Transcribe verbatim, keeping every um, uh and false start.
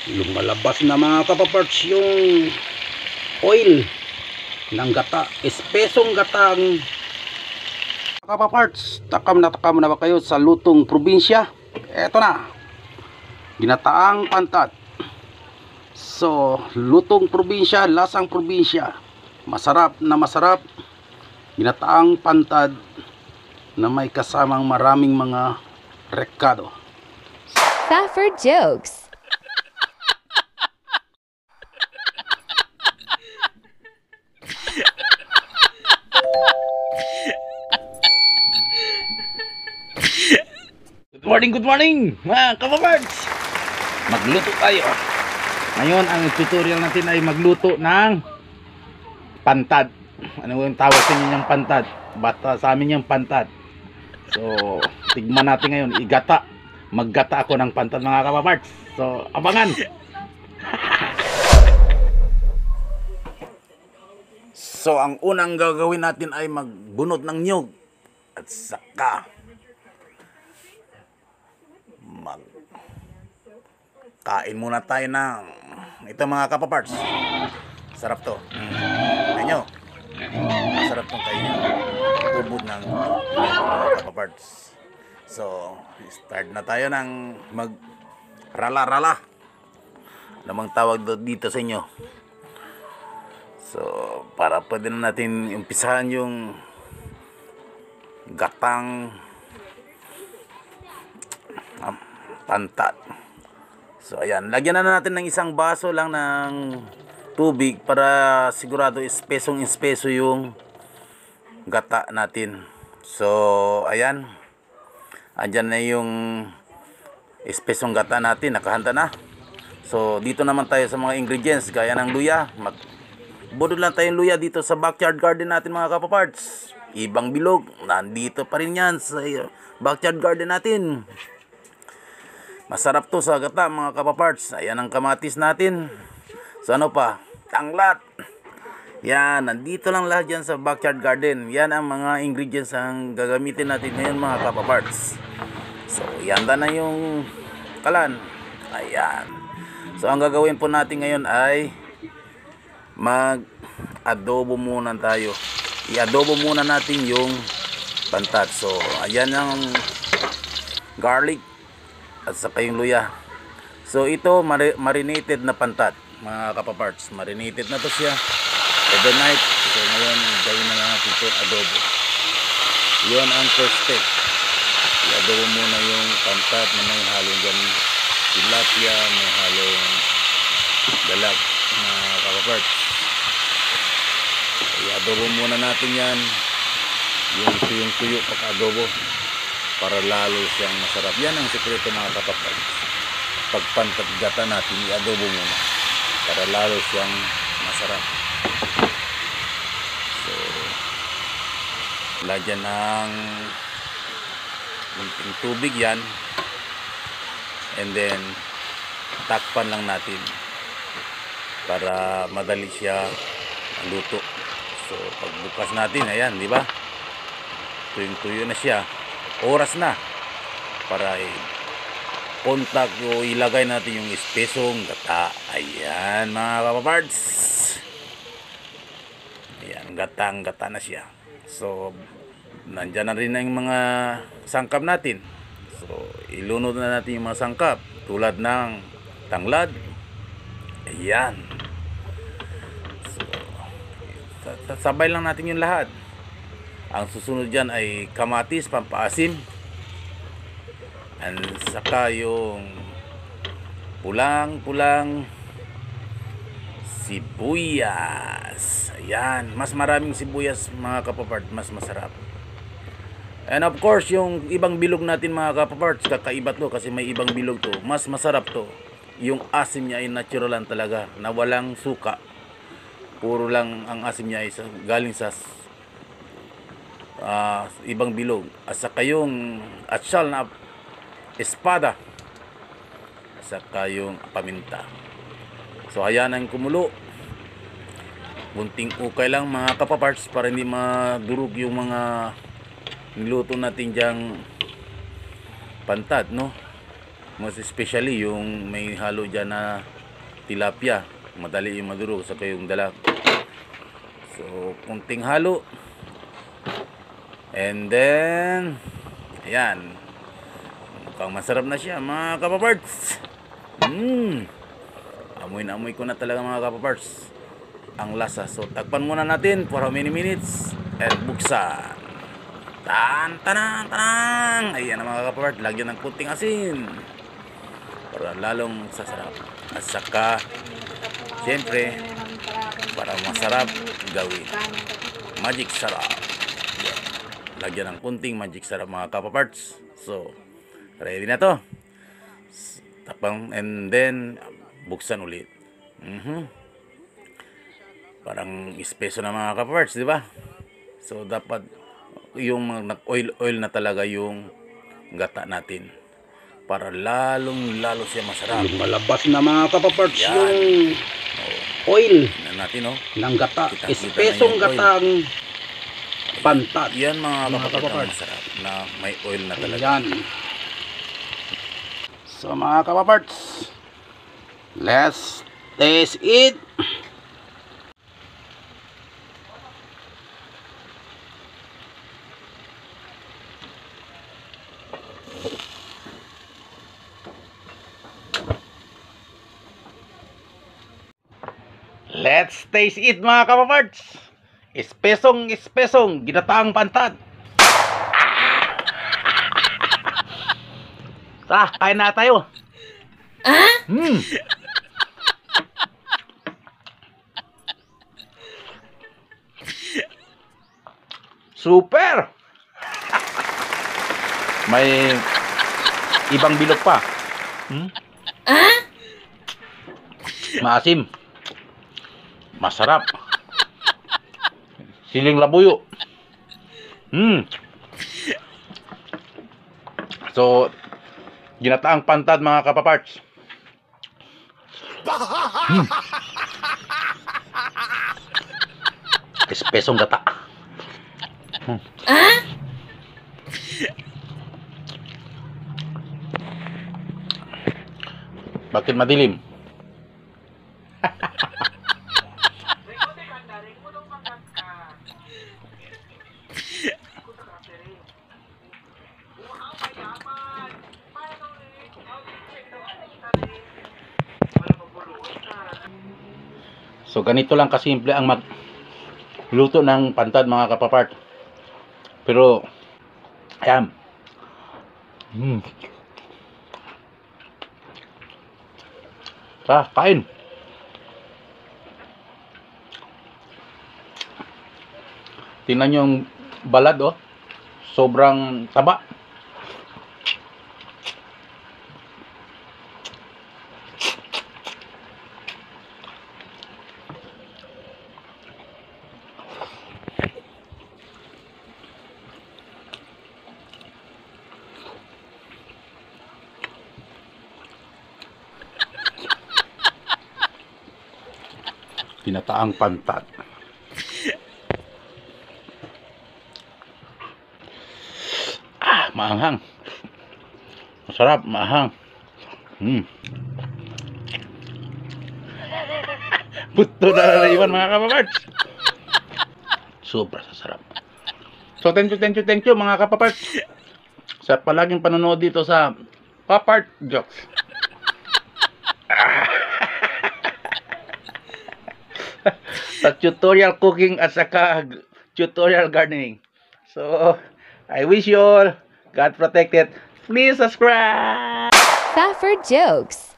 Lumalabas na mga kapaparts yung oil ng gata, espesong gatang kapaparts. Takam na takam na ba kayo sa lutong probinsya? Eto na, ginataang pantad. So lutong probinsya, lasang probinsya, masarap na masarap, ginataang pantad na may kasamang maraming mga rekado. Fafard jokes. Good morning, good morning mga kapaparts. Magluto tayo. Ngayon ang tutorial natin ay magluto ng pantad. Ano yung tawag sa inyo yung pantad? Basta sa amin yung pantad. So tigman natin ngayon, igata. Maggata ako ng pantad mga kapaparts. So abangan. So ang unang gagawin natin ay magbunot ng niyog. At saka mag kain muna tayo ng ito mga kapaparts. Sarap to. Tignan nyo, masarap tong kainin. Ubod ng mga kapaparts. So start na tayo ng mag rala rala, namang tawag dito sa inyo. So para pwede na natin umpisahan yung gatang um, pantad. So ayan, lagyan na natin ng isang baso lang ng tubig para sigurado espesong espeso yung gata natin. So ayan, andyan na yung espesong gata natin, nakahanda na. So dito naman tayo sa mga ingredients gaya ng luya. Magbudod lang tayong luya dito sa backyard garden natin mga kapaparts. Ibang bilog, nandito pa rin yan sa backyard garden natin. Masarap to sa gata mga kapaparts. Ayan ang kamatis natin. So ano pa? Tanglad. Yan, nandito lang lahat yan sa backyard garden. Yan ang mga ingredients ang gagamitin natin ngayon mga kapaparts. So yan na yung kalan. Ayan. So ang gagawin po natin ngayon ay mag-adobo muna tayo. I-adobo muna natin yung pantad. So ayan ang garlic at saka yung luya. So ito mar marinated na pantad mga kapaparts. Marinated na to siya overnight. So ngayon gawin na lang natin ito adobo. Yun ang first step. I-adobo muna yung pantad na may halong dyan tilapia, may halong dalag mga kapaparts. I-adobo muna natin yan, yung tuyong-tuyo pag-adobo, para lalo siyang masarap. Yan ang sikreto mga kapaparts. Pag pantad gata natin, i-adobo muna para lalo siyang masarap. So lagyan ng kunting tubig yan, and then takpan lang natin para madali siya luto. So pagbukas natin, ayan, di ba? Tuyong-tuyo na siya. Oras na para i-contact o ilagay natin yung espesong gata. Ayan mga kapaparts. Ayan, gatang-gata na siya. So nandyan na rin ang mga sangkap natin. So ilunod na natin yung mga sangkap tulad ng tanglad. Ayan. Sabay lang natin yung lahat. Ang susunod dyan ay kamatis, pampaasim, and saka yung pulang-pulang sibuyas. Ayan, mas maraming sibuyas mga kapapart, mas masarap. And of course yung ibang bilog natin mga kapaparts, kakaiba to kasi may ibang bilog to. Mas masarap to. Yung asim niya ay natural lang talaga, na walang suka. Puro lang ang asim niya ay galing sa uh, ibang bilog. At saka yung atsyal na espada, at saka yung paminta. So ayan ang kumulo. Bunting ukay lang mga kapaparts para hindi madurog yung mga niluto natin dyang pantad, no? Most especially yung may halo dyan na tilapia. Madali yung madurog sa kayong dalag. So, kunting halo. And then, ayan. Mukhang masarap na siya, mga kapaparts. Mmm. Amoy na amoy ko na talaga, mga kapaparts, ang lasa. So, takpan muna natin for how many minutes. And buksan. Tan, tanang, tanang. Ayan, mga kapaparts. Lagyan ng kunting asin. Para lalong sasarap. At saka, siyempre, para masarap gawin. Magic sarap. Yan. Lagyan ng kunting magic sarap, mga kapaparts. So, ready na to. Tapang, and then, buksan ulit. Mm-hmm. Parang espeso na, mga kapaparts, di ba? So, dapat, yung nag-oil-oil na talaga yung gata natin. Para lalong lalo siya masarap. Yung malabas na, mga kapaparts, Yan. yung Oh, oil tingnan natin, oh. ng gata. Kita-kita Espesong na yung oil. gatang pantad. Yan, mga Mga kapaparts, ang kapaparts. masarap na may oil na talaga. Ayan. So, mga kapaparts, let's taste it. Let's taste it, mga kapaparts. Espesong espesong ginataang pantad. Tara, kain na tayo. Hmm. Super. May ibang bilog pa. Hmm? Maasim. Masarap. Siling labuyo. Hmm. So, ginataang pantad, mga kapaparts. Hmm. Espesong gata. Hmm. Bakit madilim? So, ganito lang kasimple ang magluto ng pantad, mga kapapart. Pero, ayan. Hmm. Tara, kain. Tingnan nyo yung balad, oh. Sobrang taba. Pinataang pantad. Ah, maanghang. Masarap, maanghang. Hmm. Buto na naiwan, mga kapaparts. Super sarap. So, thank you, thank you, thank you, mga kapaparts, sa palaging panonood dito sa Papart Jokes. Sa tutorial cooking at saka tutorial gardening. So, I wish you all God protected. Please subscribe. Fafard Jokes.